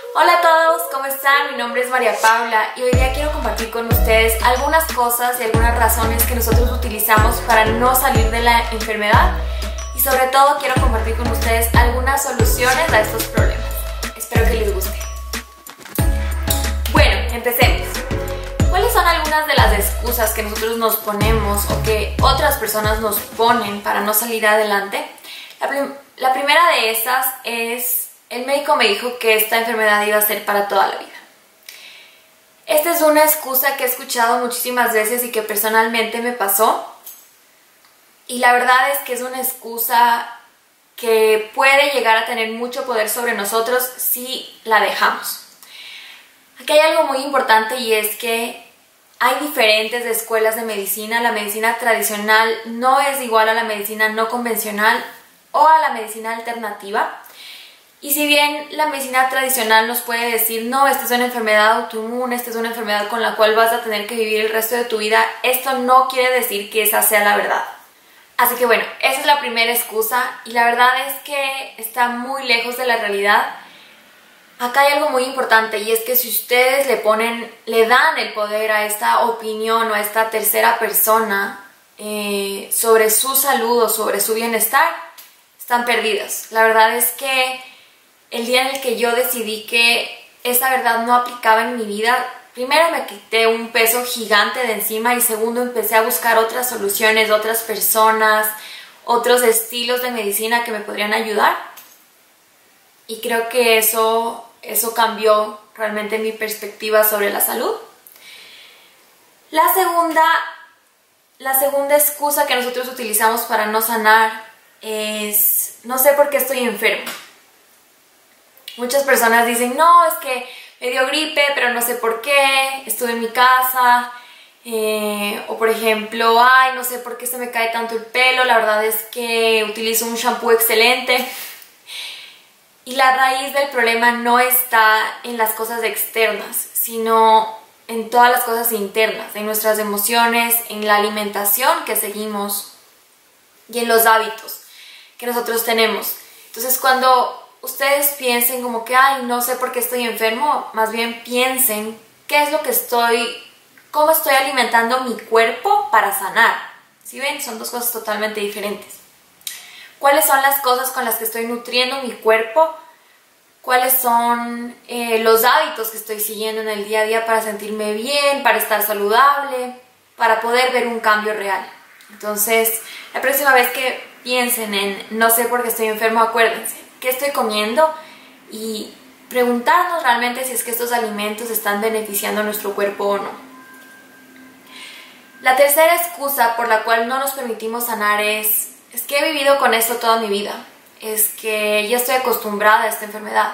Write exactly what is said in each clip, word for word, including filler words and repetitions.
Hola a todos, ¿cómo están? Mi nombre es María Paula y hoy día quiero compartir con ustedes algunas cosas y algunas razones que nosotros utilizamos para no salir de la enfermedad y sobre todo quiero compartir con ustedes algunas soluciones a estos problemas. Espero que les guste. Bueno, empecemos. ¿Cuáles son algunas de las excusas que nosotros nos ponemos o que otras personas nos ponen para no salir adelante? La, prim la primera de esas es: el médico me dijo que esta enfermedad iba a ser para toda la vida. Esta es una excusa que he escuchado muchísimas veces y que personalmente me pasó. Y la verdad es que es una excusa que puede llegar a tener mucho poder sobre nosotros si la dejamos. Aquí hay algo muy importante y es que hay diferentes escuelas de medicina. La medicina tradicional no es igual a la medicina no convencional o a la medicina alternativa. Y si bien la medicina tradicional nos puede decir, no, esta es una enfermedad autoinmune, esta es una enfermedad con la cual vas a tener que vivir el resto de tu vida, esto no quiere decir que esa sea la verdad. Así que bueno, esa es la primera excusa y la verdad es que está muy lejos de la realidad. Acá hay algo muy importante y es que si ustedes le ponen, le dan el poder a esta opinión o a esta tercera persona eh, sobre su salud o sobre su bienestar, están perdidos. La verdad es que el día en el que yo decidí que esa verdad no aplicaba en mi vida, primero me quité un peso gigante de encima y segundo empecé a buscar otras soluciones, otras personas, otros estilos de medicina que me podrían ayudar. Y creo que eso, eso cambió realmente mi perspectiva sobre la salud. La segunda, la segunda excusa que nosotros utilizamos para no sanar es: no sé por qué estoy enfermo. Muchas personas dicen, no, es que me dio gripe, pero no sé por qué, estuve en mi casa, eh, o por ejemplo, ay, no sé por qué se me cae tanto el pelo, la verdad es que utilizo un shampoo excelente. Y la raíz del problema no está en las cosas externas, sino en todas las cosas internas, en nuestras emociones, en la alimentación que seguimos y en los hábitos que nosotros tenemos. Entonces, cuando ustedes piensen como que, ay, no sé por qué estoy enfermo, más bien piensen qué es lo que estoy, cómo estoy alimentando mi cuerpo para sanar. ¿Sí ven? Son dos cosas totalmente diferentes. ¿Cuáles son las cosas con las que estoy nutriendo mi cuerpo? ¿Cuáles son eh, los hábitos que estoy siguiendo en el día a día para sentirme bien, para estar saludable, para poder ver un cambio real? Entonces, la próxima vez que piensen en no sé por qué estoy enfermo, acuérdense qué estoy comiendo y preguntarnos realmente si es que estos alimentos están beneficiando a nuestro cuerpo o no. La tercera excusa por la cual no nos permitimos sanar es, es que he vivido con esto toda mi vida, es que ya estoy acostumbrada a esta enfermedad.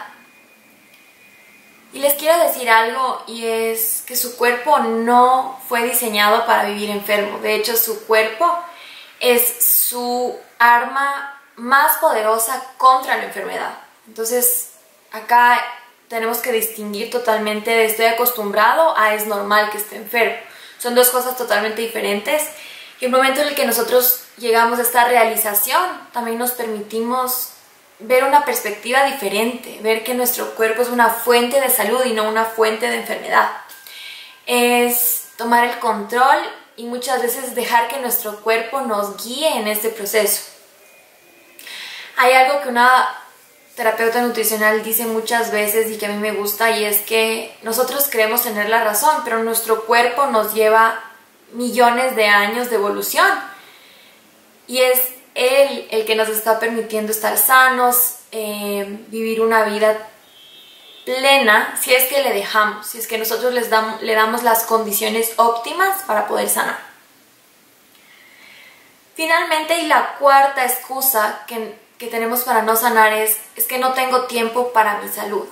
Y les quiero decir algo y es que su cuerpo no fue diseñado para vivir enfermo. De hecho, su cuerpo es su arma más poderosa contra la enfermedad. Entonces, acá tenemos que distinguir totalmente de estoy acostumbrado a es normal que esté enfermo. Son dos cosas totalmente diferentes. Y el momento en el que nosotros llegamos a esta realización, también nos permitimos ver una perspectiva diferente, ver que nuestro cuerpo es una fuente de salud y no una fuente de enfermedad. Es tomar el control y muchas veces dejar que nuestro cuerpo nos guíe en este proceso. Hay algo que una terapeuta nutricional dice muchas veces y que a mí me gusta, y es que nosotros creemos tener la razón, pero nuestro cuerpo nos lleva millones de años de evolución y es él el que nos está permitiendo estar sanos, eh, vivir una vida plena, si es que le dejamos, si es que nosotros les damos, le damos las condiciones óptimas para poder sanar. Finalmente, y la cuarta excusa que que tenemos para no sanar es, es que no tengo tiempo para mi salud.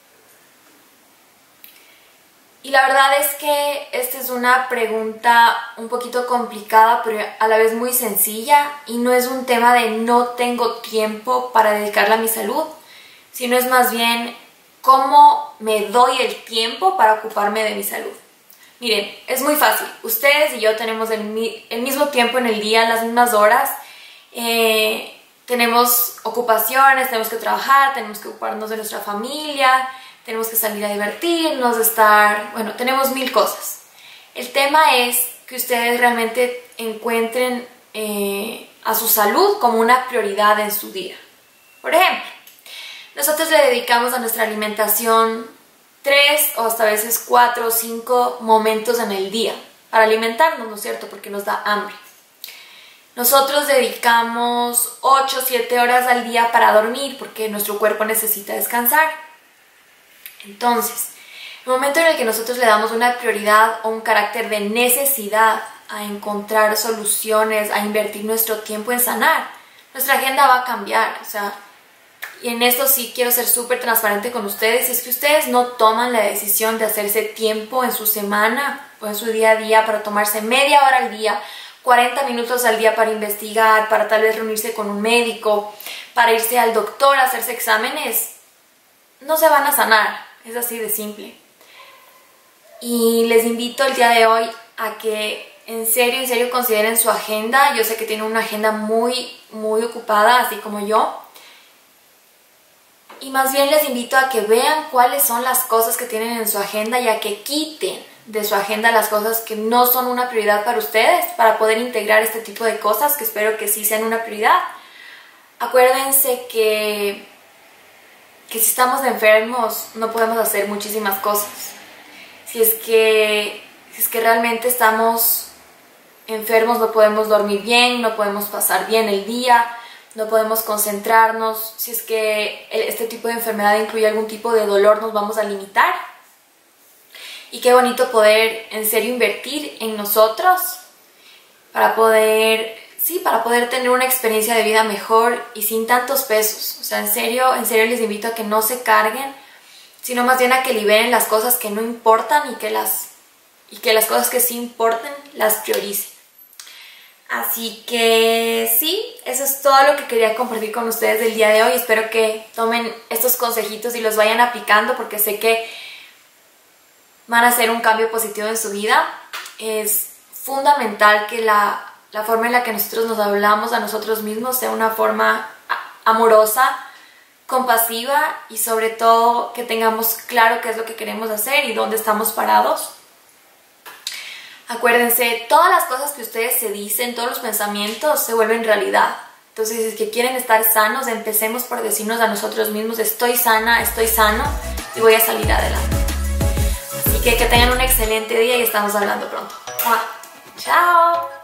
Y la verdad es que esta es una pregunta un poquito complicada, pero a la vez muy sencilla, y no es un tema de no tengo tiempo para dedicarle a mi salud, sino es más bien cómo me doy el tiempo para ocuparme de mi salud. Miren, es muy fácil. Ustedes y yo tenemos el, el mismo tiempo en el día, las mismas horas. Eh, tenemos ocupaciones, tenemos que trabajar, tenemos que ocuparnos de nuestra familia, tenemos que salir a divertirnos, estar, bueno, tenemos mil cosas. El tema es que ustedes realmente encuentren eh, a su salud como una prioridad en su día. Por ejemplo, nosotros le dedicamos a nuestra alimentación tres o hasta a veces cuatro o cinco momentos en el día para alimentarnos, ¿no es cierto? Porque nos da hambre. Nosotros dedicamos ocho o siete horas al día para dormir porque nuestro cuerpo necesita descansar. Entonces, el momento en el que nosotros le damos una prioridad o un carácter de necesidad a encontrar soluciones, a invertir nuestro tiempo en sanar, nuestra agenda va a cambiar. O sea, y en esto sí quiero ser súper transparente con ustedes. Si es que ustedes no toman la decisión de hacerse tiempo en su semana o en su día a día para tomarse media hora al día, cuarenta minutos al día para investigar, para tal vez reunirse con un médico, para irse al doctor a hacerse exámenes, no se van a sanar. Es así de simple. Y les invito el día de hoy a que en serio, en serio consideren su agenda. Yo sé que tienen una agenda muy, muy ocupada, así como yo. Y más bien les invito a que vean cuáles son las cosas que tienen en su agenda y a que quiten de su agenda las cosas que no son una prioridad para ustedes, para poder integrar este tipo de cosas que espero que sí sean una prioridad. Acuérdense que, que si estamos enfermos no podemos hacer muchísimas cosas. Si es que, si es que realmente estamos enfermos no podemos dormir bien, no podemos pasar bien el día, no podemos concentrarnos. Si es que este tipo de enfermedad incluye algún tipo de dolor, nos vamos a limitar. Y qué bonito poder en serio invertir en nosotros para poder, sí, para poder tener una experiencia de vida mejor y sin tantos pesos. O sea, en serio, en serio les invito a que no se carguen, sino más bien a que liberen las cosas que no importan y que las, y que las cosas que sí importan las prioricen. Así que sí, eso es todo lo que quería compartir con ustedes el día de hoy. Espero que tomen estos consejitos y los vayan aplicando porque sé que van a hacer un cambio positivo en su vida. Es fundamental que la, la forma en la que nosotros nos hablamos a nosotros mismos sea una forma amorosa, compasiva y sobre todo que tengamos claro qué es lo que queremos hacer y dónde estamos parados. Acuérdense, todas las cosas que ustedes se dicen, todos los pensamientos se vuelven realidad. Entonces, si es que quieren estar sanos, empecemos por decirnos a nosotros mismos: estoy sana, estoy sano y voy a salir adelante. Así que que tengan un excelente día y estamos hablando pronto. ¡Chao!